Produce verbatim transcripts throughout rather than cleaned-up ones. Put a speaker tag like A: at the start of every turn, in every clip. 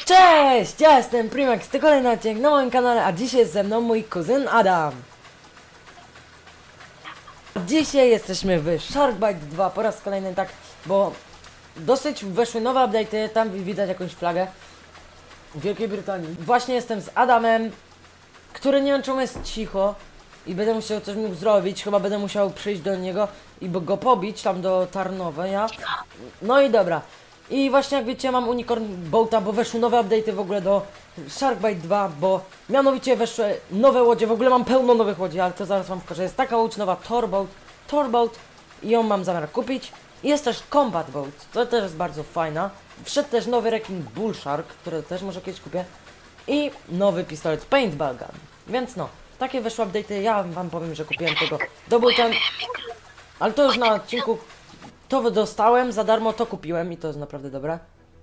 A: Cześć, ja jestem Primax, to kolejny odcinek na moim kanale, a dzisiaj jest ze mną mój kuzyn Adam. Dzisiaj jesteśmy w Sharkbite dwa po raz kolejny, tak, bo dosyć weszły nowe update'y, tam widać jakąś flagę w Wielkiej Brytanii. Właśnie jestem z Adamem, który nie wiem czemu jest cicho i będę musiał coś mógł zrobić, chyba będę musiał przyjść do niego i go pobić tam do Tarnowa. No i dobra. I właśnie jak wiecie, mam Unicorn Boata, bo weszły nowe update'y w ogóle do Sharkbite dwa, bo mianowicie weszły nowe łodzie, w ogóle mam pełno nowych łodzi, ale to zaraz wam pokażę. Jest taka łódź nowa, Torboat, Torboat i ją mam zamiar kupić. I jest też Combat Boat, to też jest bardzo fajna. Wszedł też nowy rekin Bull Shark, który też może kiedyś kupię. I nowy pistolet Paintball Gun, więc no, takie weszły update'y, ja wam powiem, że kupiłem tego Double ten, ale to już na odcinku. To dostałem za darmo, to kupiłem i to jest naprawdę dobre.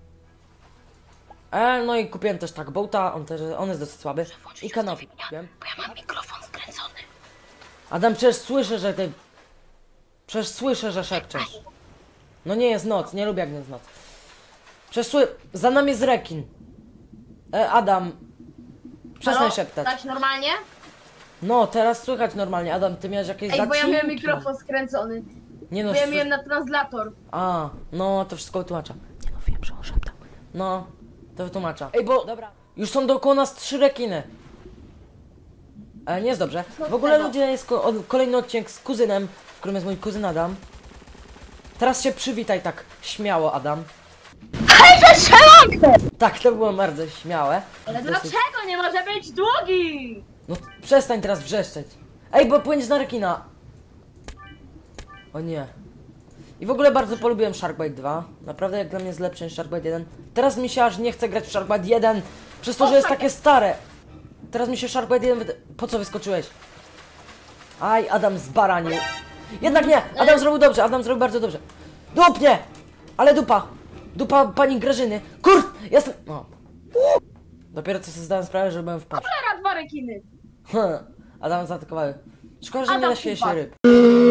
A: E, no i kupiłem też tak Boata, on też, on jest dosyć słaby. I kanapy kupiłem.
B: Bo ja mam mikrofon skręcony.
A: Adam, przecież słyszę, że ty... Przecież słyszę, że szepczesz. No nie jest noc, nie lubię jak jest noc. Przecież sły... Za nami jest rekin. E, Adam. Przestań
B: Halo?
A: szeptać.
B: Tak normalnie?
A: No, teraz słychać normalnie. Adam, ty miałeś jakieś
B: Ej, bo ja
A: zacinki.
B: miałem mikrofon skręcony.
A: Nie
B: Bo
A: no,
B: ja
A: sły-
B: miałem na translator.
A: A, no to wszystko wytłumacza. Nie no, wiem, że on szeptał. No, to wytłumacza. Ej, bo, dobra, już są dookoła nas trzy rekiny. E, nie jest dobrze. W ogóle
B: tego.
A: ludzie, jest ko o, kolejny odcinek z kuzynem, w którym jest mój kuzyn Adam. Teraz się przywitaj tak śmiało, Adam.
B: Hej, że strzelam!
A: Tak, to było bardzo śmiałe.
B: Ale
A: Dosyć-
B: dlaczego nie może być długi?
A: No, przestań teraz wrzeszczeć. Ej, bo płyniesz na rekina. O nie. I w ogóle bardzo polubiłem Sharkbite dwa. Naprawdę jak dla mnie jest lepszy niż Sharkbite jeden. Teraz mi się aż nie chce grać w Sharkbite jeden. Przez to, że jest takie stare. Teraz mi się Sharkbite jeden wyda... Po co wyskoczyłeś? Aj, Adam zbaranił. Jednak nie! Adam zrobił dobrze, Adam zrobił bardzo dobrze. Dupnie! Ale dupa! Dupa pani Grażyny. Kur... Jestem... O. Dopiero co sobie zdałem sprawę, że byłem w pasz.
B: Cholera, dwa rekiny.
A: Adam zaatakowały. Szkoda, że nie
B: Adam
A: da się
B: upadł.
A: ryb.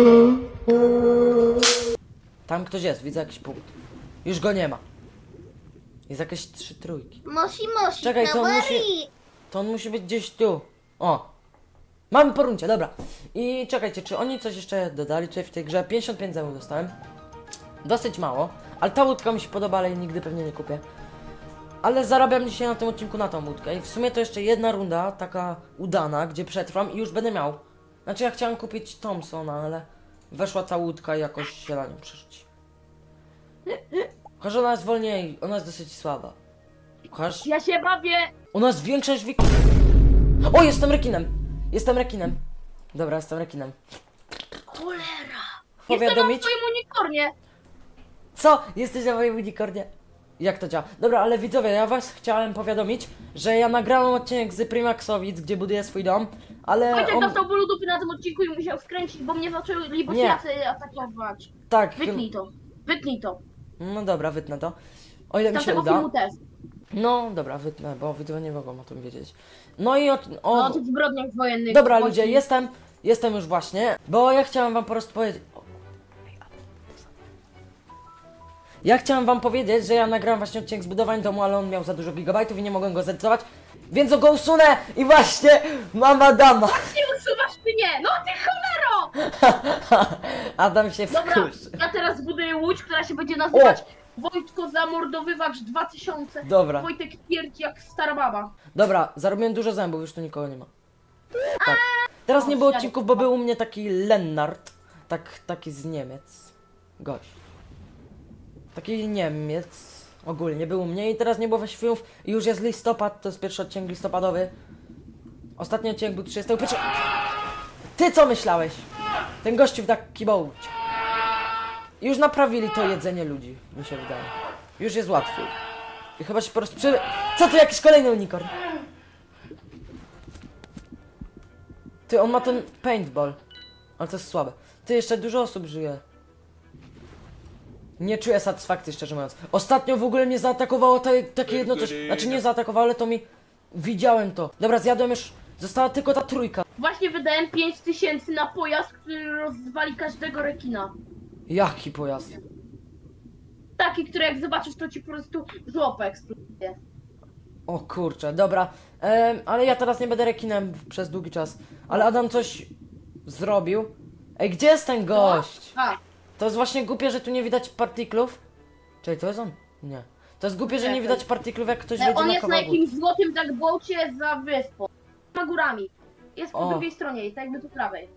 A: Tam ktoś jest, widzę jakiś punkt. Już go nie ma. Jest jakieś trzy trójki.
C: Mosi, mosi,
A: Czekaj, to on musi... To on musi być gdzieś tu. O. Mamy po runcie, dobra. I czekajcie, czy oni coś jeszcze dodali tutaj w tej grze? pięćdziesiąt pięć zębów dostałem. Dosyć mało. Ale ta łódka mi się podoba, ale jej nigdy pewnie nie kupię. Ale zarabiam dzisiaj na tym odcinku na tą łódkę. I w sumie to jeszcze jedna runda, taka udana, gdzie przetrwam i już będę miał. Znaczy ja chciałem kupić Thompsona, ale weszła ta łódka i jakoś się na nią przerzuci. Chociaż ona jest wolniej, ona jest dosyć słaba. Chociaż
B: Ja się bawię.
A: u nas większość wik... O, jestem rekinem! Jestem rekinem. Dobra, jestem rekinem.
B: Cholera.
A: Powiadomić?
B: Jestem na swoim unikornie.
A: Co? Jesteś na moim unicornie? Jak to działa? Dobra, ale widzowie, ja was chciałem powiadomić, że ja nagrałem odcinek z Primaxowic, gdzie buduję swój dom, ale
B: Wojtek
A: on...
B: dostał bólu dupy na tym odcinku i musiał skręcić, bo mnie zaczęli bośniacy atakować.
A: Tak,
B: Wytnij to. Wytnij to.
A: no dobra, wytnę to. O ile mi się
B: Tamtego
A: uda.
B: filmu też.
A: No dobra, wytnę, bo widzowie nie mogą o tym wiedzieć. No i o... o...
B: No o tych zbrodniach wojennych.
A: Dobra
B: Bośni.
A: ludzie, jestem, jestem już właśnie, bo ja chciałem wam po prostu powiedzieć... O. Ja chciałem wam powiedzieć, że ja nagrałem właśnie odcinek z budowania domu, ale on miał za dużo gigabajtów i nie mogłem go zedytować, więc go usunę i właśnie mam Adama.
B: Nie usuwasz mnie! No ty cholero!
A: Adam się
B: Dobra,
A: wkurzy.
B: ja teraz zbuduję łódź, która się będzie nazywać Wojtko Zamordowywacz dwa tysiące.
A: Dobra.
B: Wojtek pierdzi jak stara baba.
A: Dobra, zarobiłem dużo zębów, już tu nikogo nie ma. Tak. Teraz nie było odcinków, bo był u mnie taki Lennart, tak, taki z Niemiec. Gość. Taki Niemiec ogólnie był u mnie i teraz nie było weź filmów i już jest listopad, to jest pierwszy odcinek listopadowy. Ostatni odcinek był trzydziestego pierwszego. Ty co myślałeś? Ten gościu w taki bołcie. Już naprawili to jedzenie ludzi, mi się wydaje. Już jest łatwiej. I chyba się po prostu przy... Co to jakiś kolejny unicorn? Ty, on ma ten paintball. Ale to jest słabe. Ty, jeszcze dużo osób żyje. Nie czuję satysfakcji, szczerze mówiąc. Ostatnio w ogóle mnie zaatakowało te, takie jedno coś. Znaczy nie zaatakowało, ale to mi... Widziałem to. Dobra, zjadłem już... Została tylko ta trójka.
B: Właśnie wydałem pięć tysięcy na pojazd, który rozwali każdego rekina.
A: Jaki pojazd?
B: Taki, który jak zobaczysz, to ci po prostu żłopę eksploduje.
A: O kurczę, dobra. Em, ale ja teraz nie będę rekinem przez długi czas. Ale Adam coś zrobił. Ej, gdzie jest ten gość?
B: A,
A: To jest właśnie głupie, że tu nie widać partiklów. Czekaj, to jest on? Nie. To jest głupie, że nie
B: Czekaj.
A: widać partiklów, jak ktoś
B: e,
A: jedzie
B: on
A: na
B: jest na
A: kawałku.
B: jakimś złotym tugboacie za wyspą. Na górami. Jest po
A: O.
B: drugiej stronie i tak jakby po prawej.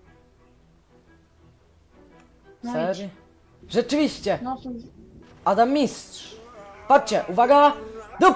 B: No
A: Serio? Rzeczywiście!
B: No, są...
A: Adam Mistrz! Patrzcie, uwaga! Dup!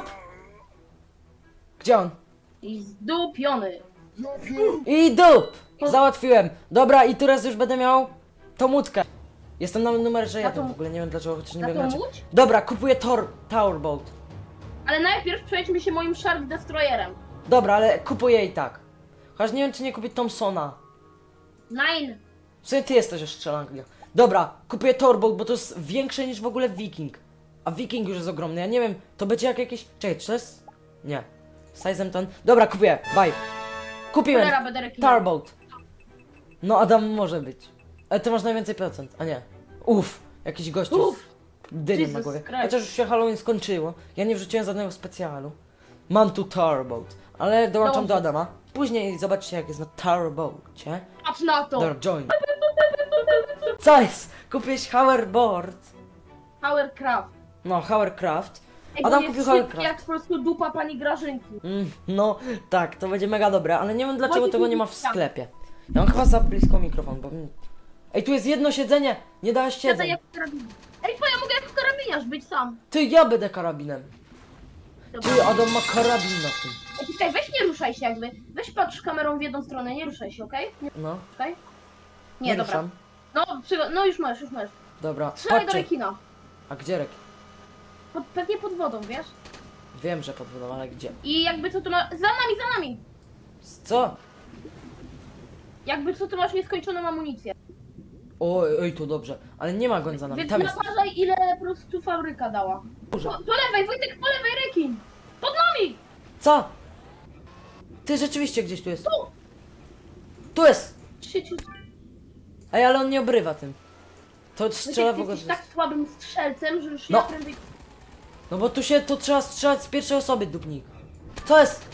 A: Gdzie on?
B: I zdupiony.
A: I dup! Załatwiłem! Dobra, i teraz już będę miał tą łódkę. Jestem na numerze
B: Na
A: jeden
B: tą-
A: w ogóle, nie wiem dlaczego, chociaż nie
B: na
A: wiem
B: tą
A: dlaczego.
B: łódź?
A: Dobra, kupuję Tor Tower Boat.
B: Ale najpierw przejdźmy się moim Shark Destroyerem.
A: Dobra, ale kupuję i tak. Chociaż nie wiem, czy nie kupić Thompsona.
B: Nine.
A: W sumie ty jesteś już strzelanką. Dobra, kupuję Tower Boat, bo to jest większe niż w ogóle Viking. A Viking już jest ogromny, ja nie wiem, to będzie jak jakieś... Czekaj, czy to jest... Nie. Size'em ten... Dobra, kupuję, bye. Kupiłem
B: Cholera, będę rekinem.
A: Tower Boat. No, Adam może być. Ale ty masz najwięcej procent, a nie. Uff, jakiś gościu
B: Uff.
A: z dymem na
B: Jesus
A: głowie.
B: Christ.
A: Chociaż już się Halloween skończyło. Ja nie wrzuciłem żadnego specjalu. Mam tu Tower Boat, ale dołączam do
B: Dobrze.
A: Adama. Później zobaczcie, jak jest na Tower Boatie.
B: Patrz na to.
A: Dobra, join. Co jest? Kupiłeś hoverboard.
B: Powercraft.
A: No, hovercraft.
B: Ej,
A: Adam
B: on jest
A: kupił
B: szybki
A: hovercraft.
B: jak po prostu dupa pani Grażynki.
A: Mm, no, tak, to będzie mega dobre, ale nie wiem dlaczego
B: Wojtek
A: tego nie ma w
B: mówi tak.
A: sklepie. Ja mam chyba za blisko mikrofon, bo... Ej, tu jest jedno siedzenie! Nie dałeś
B: Siedzę
A: siedzeń.
B: jak karabin. Ej, bo ja mogę jako karabiniarz być sam.
A: Ty, ja będę karabinem.
B: Dobra.
A: Ty, Adam ma karabin na tym.
B: Ej, czekaj, weź nie ruszaj się jakby. Weź patrz kamerą w jedną stronę, nie ruszaj się, okej? Nie
A: No,
B: ruszaj. Nie,
A: nie
B: dobra.
A: ruszam.
B: No, przygo- no już możesz, już możesz.
A: Dobra,
B: Strzelaj do
A: patrzcie.
B: rekina.
A: A gdzie rek?
B: Pod, pewnie pod wodą, wiesz?
A: Wiem, że pod wodą, ale gdzie?
B: I jakby co tu ma... Za nami, za nami!
A: Co?
B: Jakby co tu masz nieskończoną amunicję.
A: O, ej, to dobrze. Ale nie ma goń za nami,
B: Więc
A: tam jest.
B: naparzaj ile po prostu fabryka dała.
A: Dużo.
B: Po, po lewej, Wojtek, po lewej rekin! Pod nami!
A: Co? Ty, rzeczywiście gdzieś tu jest.
B: Tu!
A: Tu jest!
B: Sieciu,
A: Ej, ale on nie obrywa tym. To strzela w
B: Wojtek, ty
A: ogóle...
B: jesteś tak słabym strzelcem, że już
A: No.
B: ja prędzej...
A: No bo tu się, to trzeba strzelać z pierwszej osoby, dupnik. Co jest?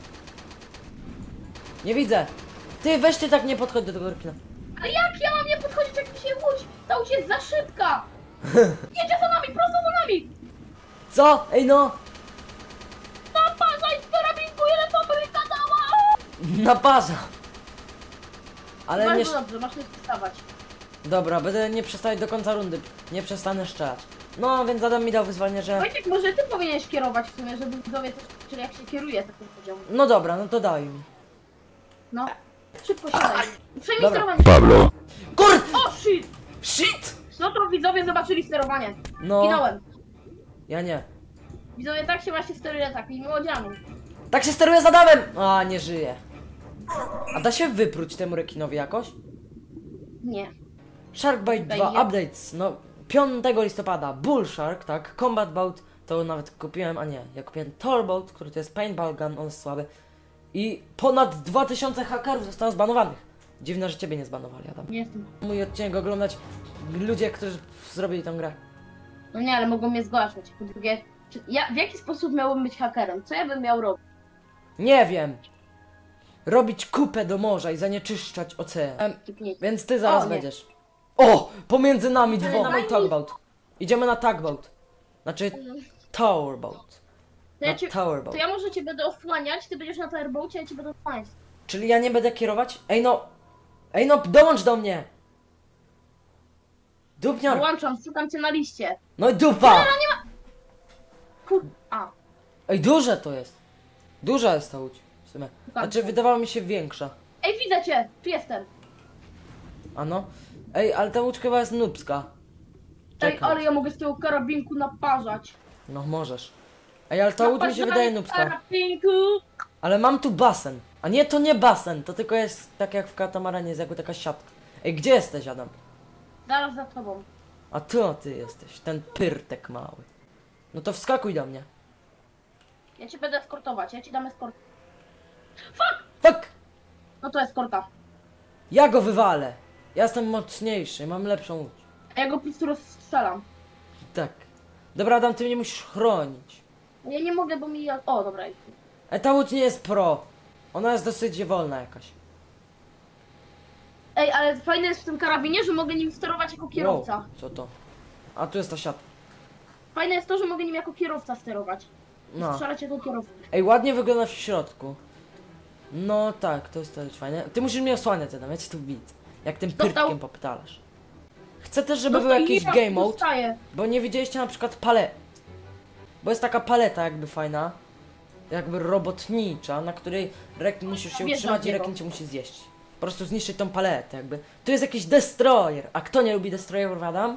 A: Nie widzę. Ty, weź ty tak nie podchodź do tego rekina.
B: Ale jak ja mam nie podchodzić, jak mi się łódź? Ta łódź jest za szybka! Jedzie za nami, prosto za nami!
A: Co? Ej no!
B: Naparzaj z karabinku, ile fabryka dała!
A: Naparza! Ale nie...
B: Bardzo dobrze, masz nie przestawać.
A: Dobra, będę nie przestawać do końca rundy. Nie przestanę strzelać. No, więc Adam mi dał wyzwanie, że...
B: Wojtek, może ty powinieneś kierować w sumie, żeby widzowie też, czyli jak się kieruje takim poziomem.
A: No dobra, no to daj mi.
B: No, szybko siadaj. Przejmij
A: Dobra.
B: sterowanie.
C: Pablo,
A: Kur...
B: O, shit!
A: Shit!
B: No to widzowie zobaczyli sterowanie.
A: No,
B: Ginąłem.
A: ja nie.
B: Widzowie, tak się właśnie steruje tak, i młodzianu.
A: Tak się steruje z Adamem! A, nie żyje. A da się wypróć temu rekinowi jakoś?
B: Nie.
A: Sharkbite
B: Daj
A: dwa
B: je.
A: Updates, no piątego listopada, Bull Shark, tak, Combat Boat, to nawet kupiłem, a nie, ja kupiłem Tor Boat, który to jest Paintball Gun, on jest słaby. I ponad dwa tysiące hakerów zostało zbanowanych. Dziwne, że ciebie nie zbanowali, Adam.
B: Nie jestem.
A: Mój odcinek oglądać ludzie, którzy zrobili tę grę.
B: No nie, ale mogą mnie zgłaszać. Po drugie, czy ja, w jaki sposób miałbym być hakerem? Co ja bym miał robić?
A: Nie wiem. Robić kupę do morza i zanieczyszczać ocean. Em,
B: Typnięcie.
A: więc ty zaraz
B: O, nie.
A: będziesz. O! Pomiędzy nami
B: Ale
A: dwoma
B: daj
A: i
B: mi-
A: tugboat. Idziemy na tugboat. Znaczy tower boat.
B: To ja,
A: Na
B: ci,
A: tower boat.
B: to ja może cię będę osłaniać, ty będziesz na airboacie, ja cię będę osłaniać.
A: Czyli ja nie będę kierować? Ej no! Ej no, dołącz do mnie! Dupnior!
B: Dołączam, szukam cię na liście.
A: No i dupa!
B: Kur... A,
A: Ej, duże to jest. Duża jest ta łódź. W sumie.
B: Szukam
A: Znaczy
B: cię.
A: wydawała mi się większa.
B: Ej, widzę cię! Tu jestem.
A: A no? Ej, ale ta łódź chyba jest nubska.
B: Ej,
A: Czekaj.
B: ale ja mogę z tego karabinku naparzać.
A: No możesz. Ej, ale ta łódź mi się
B: Naparzaj,
A: wydaje nubska.
B: karabinku!
A: Ale mam tu basen. A nie, to nie basen, to tylko jest tak jak w katamaranie, jest jakby taka siatka. Ej, gdzie jesteś, Adam?
B: Zaraz za tobą.
A: A to ty jesteś, ten pyrtek mały. No to wskakuj do mnie.
B: Ja cię będę eskortować, ja ci dam eskort. Fuck!
A: Fuck!
B: No to eskorta.
A: Ja go wywalę. Ja jestem mocniejszy, mam lepszą łódź.
B: A ja go po prostu rozstrzelam.
A: Tak. Dobra, Adam, ty mnie musisz chronić.
B: Ja nie mogę, bo mi... O, dobra.
A: E, ta łódź nie jest pro. Ona jest dosyć wolna jakaś.
B: Ej, ale fajne jest w tym karabinie, że mogę nim sterować jako kierowca.
A: Wow, co to? A tu jest ta siatka.
B: Fajne jest to, że mogę nim jako kierowca sterować. I
A: No.
B: strzelać jako kierowca.
A: Ej, ładnie wygląda w środku. No tak, to jest też fajne. Ty musisz mnie osłaniać, Adam, ja cię tu widzę. Jak tym
B: Dostał.
A: pyrtkiem popytalasz. Chcę też, żeby był
B: Dostaję,
A: jakiś
B: ja
A: game mode,
B: dostaję.
A: bo nie widzieliście na przykład palet. Bo jest taka paleta jakby fajna. Jakby robotnicza, na której rekin musisz się
B: Wjeżdżam
A: utrzymać
B: w
A: i
B: niego.
A: rekin cię musi zjeść. Po prostu zniszczyć tą paletę jakby. Tu jest jakiś destroyer. A kto nie lubi destroyerów, Adam?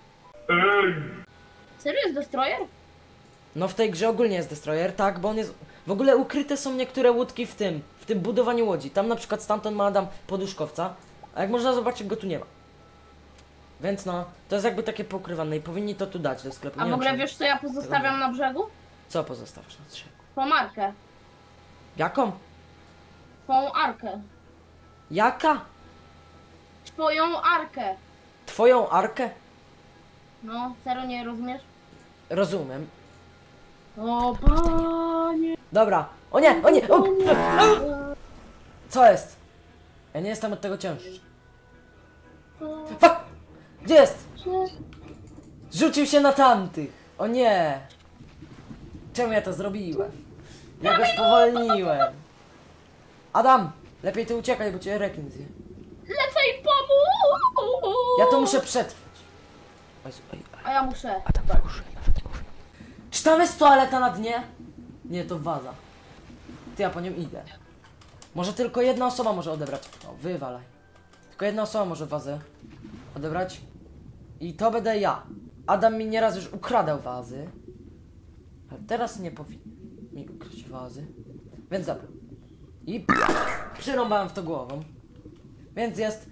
B: Serio jest destroyer?
A: No w tej grze ogólnie jest destroyer, tak, bo on jest... W ogóle ukryte są niektóre łódki w tym, w tym budowaniu łodzi. Tam na przykład stamtąd ma Adam poduszkowca, a jak można zobaczyć, go tu nie ma. Więc no, to jest jakby takie poukrywane i powinni to tu dać do sklepu.
B: A
A: Nie
B: w
A: wiem,
B: ogóle
A: czy-
B: wiesz co ja pozostawiam na brzegu?
A: Co pozostawisz na trzech?
B: Tą markę.
A: Jaką?
B: Tą arkę.
A: Jaka?
B: Twoją arkę.
A: Twoją arkę?
B: No, serio nie rozumiesz?
A: Rozumiem.
B: O panie.
A: Dobra. O nie, o nie! O! Co jest? Ja nie jestem od tego cięższy. Fuck! Gdzie jest? Rzucił się na tamtych! O nie! Czemu ja to zrobiłem? Ja go spowolniłem. Adam! Lepiej ty uciekaj, bo cię rekin zje.
B: Lecę i pomóż!
A: Ja to muszę przetrwać. Oj, oj, oj.
B: A ja muszę.
A: Adam już nawet mówię. Czy tam jest toaleta na dnie? Nie, to waza. Ty, ja po nią idę. Może tylko jedna osoba może odebrać. O, wywalaj. Tylko jedna osoba może wazę odebrać. I to będę ja. Adam mi nieraz już ukradał wazy. Ale teraz nie powinien mi ukraść wazy. Więc dobra. I przyrąbałem w to głową. Więc jest...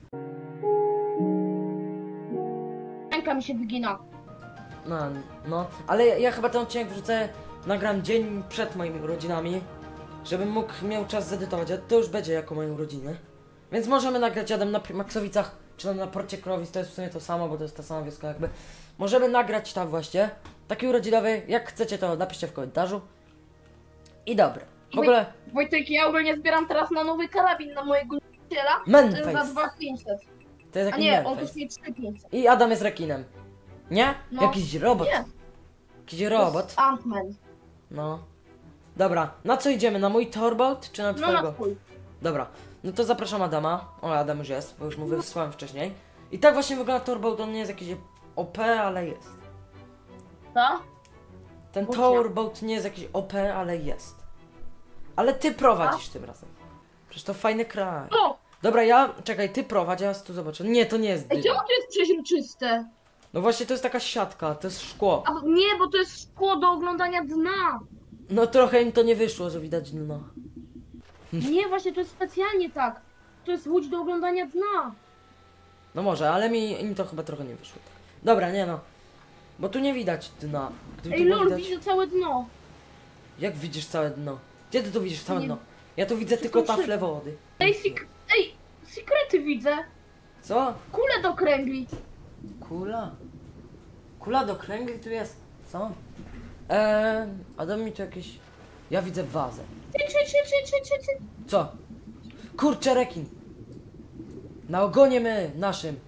B: Ręka mi się wygina.
A: No, no. Ale ja, ja chyba ten odcinek wrzucę... Nagram dzień przed moimi urodzinami. Żebym mógł, miał czas zedytować. A to już będzie jako moje urodziny. Więc możemy nagrać Adam na Maksowicach, czy tam na Porcie Krowic, to jest w sumie to samo, bo to jest ta sama wioska jakby. Możemy nagrać tam właśnie, taki urodzinowy, jak chcecie to napiszcie w komentarzu. I dobra, w ogóle
B: Wojtek, ja ogólnie zbieram teraz na nowy karabin na mojego przyjaciela. To jest za
A: Manface,
B: dwa tysiące pięćset.
A: to jest
B: A
A: jakiś
B: nie, on
A: Manface.
B: kosztuje trzy tysiące pięćset.
A: I Adam jest rekinem. Nie?
B: No.
A: Jakiś robot.
B: Nie.
A: Jakiś robot.
B: Ant-Man.
A: No. Dobra, na co idziemy? Na mój torboat, czy na
B: No na
A: twojego?
B: twój.
A: Dobra, no to zapraszam Adama. O, Adam już jest, bo już mu wysłałem wcześniej. I tak właśnie wygląda torboat, on nie jest jakiś O P, ale jest.
B: Co?
A: Ten
B: Boże.
A: towerboat nie jest jakiś O P, ale jest. Ale ty prowadzisz tym razem. Przecież to fajny kraj.
B: O!
A: Dobra, ja... Czekaj, ty prowadź, ja tu zobaczę. Nie, to nie jest
B: Ej,
A: dywan.
B: czemu to jest przeźroczyste?
A: No właśnie, to jest taka siatka, to jest szkło.
B: A, nie, bo to jest szkło do oglądania dna.
A: No trochę im to nie wyszło, że widać dno.
B: Nie, właśnie to jest specjalnie tak. To jest łódź do oglądania dna.
A: No może, ale mi im to chyba trochę nie wyszło. Dobra, nie no. Bo tu nie widać dna. Gdyby
B: Ej,
A: tu było
B: lol,
A: widać...
B: widzę całe dno.
A: Jak widzisz całe dno? Gdzie ty tu widzisz całe
B: Nie.
A: dno? Ja tu widzę tylko
B: Wszystko
A: taflę wody.
B: Ej, sik Ej, sekrety widzę.
A: Co?
B: Kule do kręgli.
A: Kula? Kula do kręgli tu jest? Co? Eee, Adam mi tu jakieś... Ja widzę wazę.
B: Ty, ty, ty, ty, ty, ty, ty.
A: Co? Kurczę, rekin! Na ogonie my, naszym.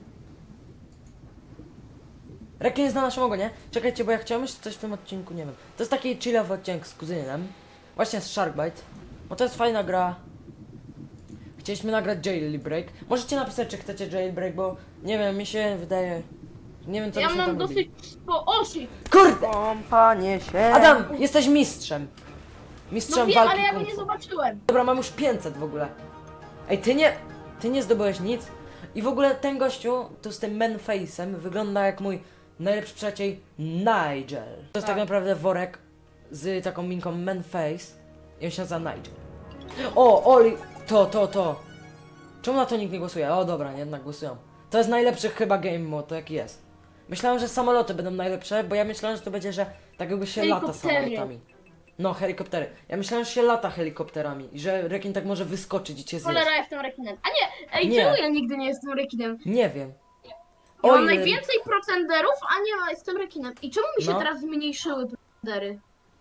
A: Rekin jest na naszym ogonie. Czekajcie, bo ja chciałem jeszcze coś w tym odcinku, nie wiem. To jest taki chillowy odcinek z kuzynem. Właśnie z Sharkbite. Bo to jest fajna gra. Chcieliśmy nagrać Jailbreak. Możecie napisać, czy chcecie Jailbreak, bo nie wiem, mi się wydaje... Nie wiem, co
B: Ja
A: byśmy
B: mam
A: tam robili.
B: dosyć spo... Osi!
A: Kurde!
C: Kompanie się.
A: Adam, jesteś mistrzem.
B: No
A: Mistrzem
B: wiem,
A: walki
B: ale ja go
A: kung
B: nie
A: fu.
B: zobaczyłem.
A: Dobra, mam już pięćset w ogóle. Ej, ty nie... Ty nie zdobyłeś nic. I w ogóle ten gościu, tu z tym manface'em, wygląda jak mój najlepszy przyjaciel Nigel. To jest tak
B: Tak.
A: naprawdę worek z taką minką manface. I on się nazywa Nigel. O, Oli... To, to, to. Czemu na to nikt nie głosuje? O, dobra, jednak głosują. To jest najlepszy chyba game mode, jaki jest. Myślałem, że samoloty będą najlepsze, bo ja myślałem, że to będzie, że tak jakby się lata
B: Helikoptery.
A: samolotami. No, helikoptery. Ja myślałem, że się lata helikopterami i że rekin tak może wyskoczyć i cię zjeść.
B: Cholera, jestem rekinem. A nie, ej,
A: Nie.
B: czemu ja nigdy nie jestem rekinem?
A: Nie wiem.
B: Ja mam
A: Oj,
B: najwięcej procenderów, a nie jestem rekinem. I czemu mi się
A: No.
B: teraz zmniejszyły procendery?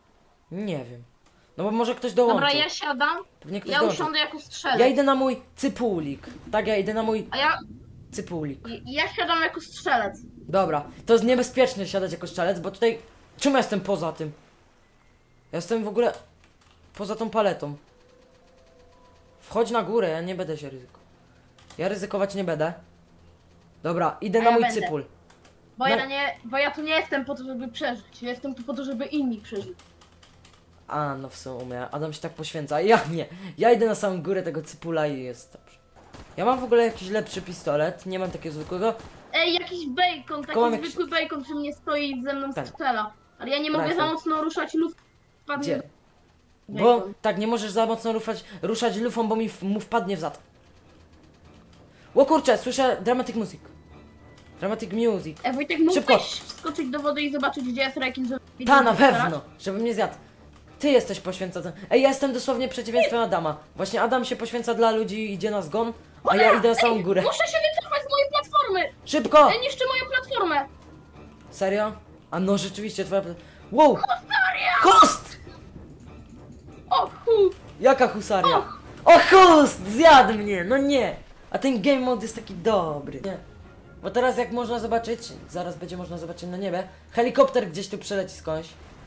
A: Nie wiem. No bo może ktoś dołączył.
B: Dobra, ja siadam.
A: Pewnie ktoś
B: Ja
A: dołączył.
B: usiądę jako strzelec.
A: Ja idę na mój cypulik. Tak, ja idę na mój
B: A ja,
A: cypulik.
B: ja siadam jako strzelec.
A: Dobra, to jest niebezpieczne siadać jako strzelec, bo tutaj... Czemu ja jestem poza tym? Ja jestem w ogóle... Poza tą paletą. Wchodź na górę, ja nie będę się ryzykował. Ja ryzykować nie będę. Dobra, idę
B: A
A: na
B: ja
A: mój
B: będę.
A: cypul.
B: Bo,
A: No.
B: ja nie, bo ja tu nie jestem po to, żeby przeżyć. Ja jestem tu po to, żeby inni przeżyli.
A: A, no w sumie, Adam się tak poświęca, a ja nie. Ja idę na samą górę tego cypula i jest dobrze. Ja mam w ogóle jakiś lepszy pistolet, nie mam takiego zwykłego.
B: Ej, jakiś bacon, taki
A: Kołam jakiś-
B: zwykły bacon przy mnie stoi i ze mną
A: Ten.
B: strzela. Ale ja nie mogę
A: Rifle.
B: za mocno ruszać luf. Wpadnie
A: Gdzie?
B: bacon.
A: Bo tak, nie możesz za mocno ruszać, ruszać lufą, bo mi w, mu wpadnie w zad. O kurczę, słyszę dramatic music. Dramatic music.
B: Ej, Wojtek,
A: Szybko.
B: mógłbyś wskoczyć do wody i zobaczyć, gdzie jest rekin, żeby...
A: Ta, na
B: strzelać?
A: pewno, żeby mnie zjadł. Ty jesteś poświęcony. Ej, ja jestem dosłownie przeciwieństwem Adama. Właśnie Adam się poświęca dla ludzi i idzie na zgon, a ja idę na samą górę.
B: Muszę się wycofać z mojej platformy!
A: Szybko!
B: Ej, niszczy moją platformę!
A: Serio? A no rzeczywiście, twoja... pla- Wow! Host!
B: O chu!
A: Jaka husaria? O host! Zjadł mnie! No nie! A ten game mode jest taki dobry. Nie. Bo teraz jak można zobaczyć, zaraz będzie można zobaczyć na niebie, helikopter gdzieś tu przeleci skądś.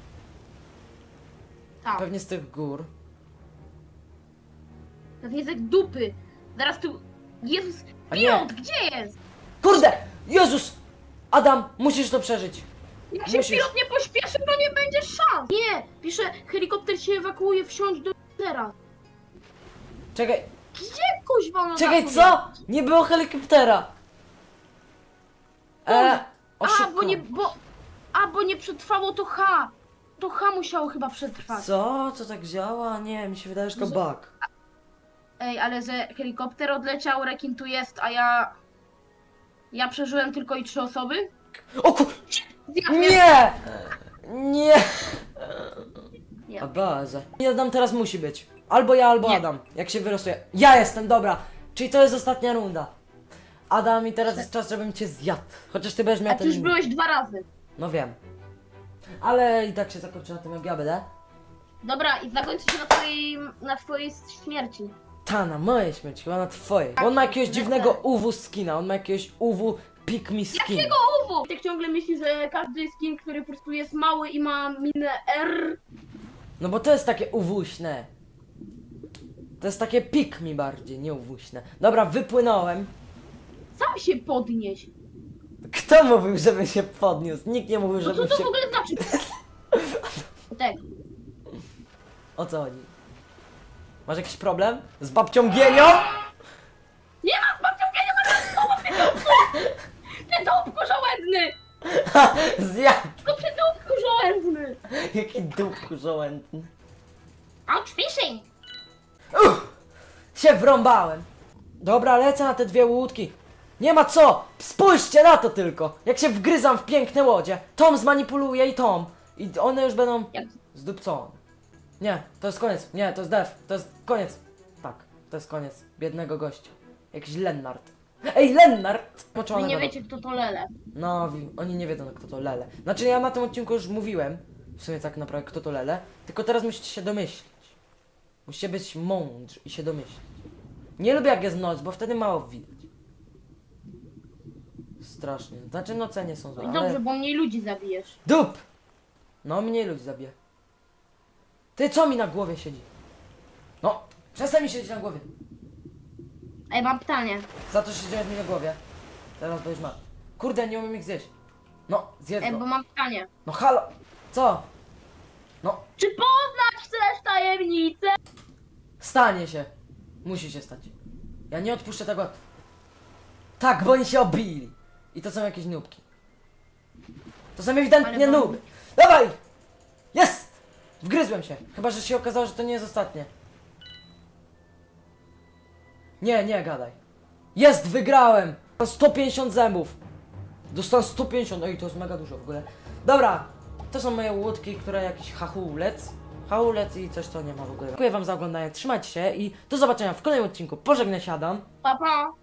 B: Tak,
A: Pewnie z tych gór.
B: to jest jak dupy. Zaraz tu... Jezus,
A: A nie.
B: pilot, gdzie jest?
A: Kurde! Jezus! Adam, musisz to przeżyć.
B: Jak się
A: Musisz.
B: pilot nie pośpieszy, to nie będzie szans! Nie! Pisze, helikopter się ewakuuje, wsiądź do teraz.
A: Czekaj,
B: Gdzie kuźwa na
A: czekaj,
B: dachu
A: co? Nie było helikoptera. E,
B: A,
A: oszukał.
B: bo nie, bo... A, bo nie przetrwało to H. To H musiało chyba przetrwać.
A: Co? Co tak działa? Nie, mi się wydaje, że to
B: Że-
A: bug.
B: Ej, ale że helikopter odleciał, rekin tu jest, a ja... Ja przeżyłem tylko i trzy osoby?
A: O ku...
B: Zjadł mnie.
A: Nie! Nie!
B: Nie.
A: A bazę. Adam teraz musi być. Albo ja, albo
B: Nie.
A: Adam. Jak się wylosuje. Ja jestem, dobra. Czyli to jest ostatnia runda. Adam, i teraz jest czas, żebym cię zjadł. Chociaż ty będziesz
B: A
A: miał
B: ty już
A: ten...
B: byłeś dwa razy.
A: No wiem. Ale i tak się zakończy na tym, jak ja będę.
B: Dobra, i zakończy się na twojej, na twojej śmierci.
A: Ta, na mojej śmierci, chyba na twojej. Bo on ma jakiegoś dziwnego U W skina, on ma jakiegoś U W pick me skin.
B: Jakiego U W? Tak ciągle myśli, że każdy skin, który po prostu jest mały i ma minę R.
A: No bo to jest takie uwuśne. To jest takie pick me bardziej, nie uwuśne. Dobra, wypłynąłem.
B: Sam się podnieś.
A: Kto mówił, żebym się podniósł? Nikt nie mówił,
B: No co
A: żebym
B: to
A: się...
B: w ogóle znaczy? Tak.
A: O co chodzi? Masz jakiś problem? Z babcią Gienią?
B: Nie ma babcią, ja nie ma słowa, ty dupku! Ty dupku żołędny!
A: Ha, zjadł!
B: To ty dupku żołędny!
A: Jaki dupku żołędny.
B: Out fishing!
A: Uff, się wrąbałem. Dobra, lecę na te dwie łódki. Nie ma co! Spójrzcie na to tylko! Jak się wgryzam w piękne łodzie. Tom zmanipuluje i Tom. I one już będą
B: Jak...
A: zdupcone. Nie, to jest koniec. Nie, to jest def. To jest koniec. Tak, to jest koniec. Biednego gościa. Jakiś Lennart. Ej, Lennart!
B: Wy
A: Moczone
B: nie
A: wodą.
B: wiecie, kto to lele.
A: No, wi- oni nie wiedzą, kto to Lele. Znaczy, ja na tym odcinku już mówiłem, w sumie tak naprawdę, kto to Lele, tylko teraz musicie się domyślić. Musicie być mądrzy i się domyślić. Nie lubię, jak jest noc, bo wtedy mało widać. Strasznie. Znaczy, noce nie są złe,
B: I
A: ale...
B: dobrze, bo mniej ludzi zabijesz.
A: Dup! No, mniej ludzi zabije. Ty, co mi na głowie siedzi? No, przestań mi siedzieć na głowie.
B: Ej, mam pytanie.
A: Za to siedziałeś mi na głowie. Teraz będziesz ma. Kurde, nie umiem ich zjeść. No, zjedz
B: Ej,
A: go.
B: bo mam pytanie.
A: No halo! Co? No,
B: Czy poznać chcesz tajemnicę?
A: stanie się. Musi się stać. Ja nie odpuszczę tego. Tak, bo oni się obili. I to są jakieś nubki. To są ewidentnie
B: Ale bo-
A: nuby. Dawaj! Jest! Wgryzłem się. Chyba, że się okazało, że to nie jest ostatnie. Nie, nie gadaj. Jest, wygrałem! Mam sto pięćdziesiąt zębów. Dostałem sto pięćdziesiąt, oj, to jest mega dużo w ogóle. Dobra, to są moje łódki, które jakiś hachulec. Hachulec i coś, co nie ma w ogóle. Dziękuję wam za oglądanie, trzymajcie się i do zobaczenia w kolejnym odcinku. Pożegnaj się, Adam.
B: Pa, pa.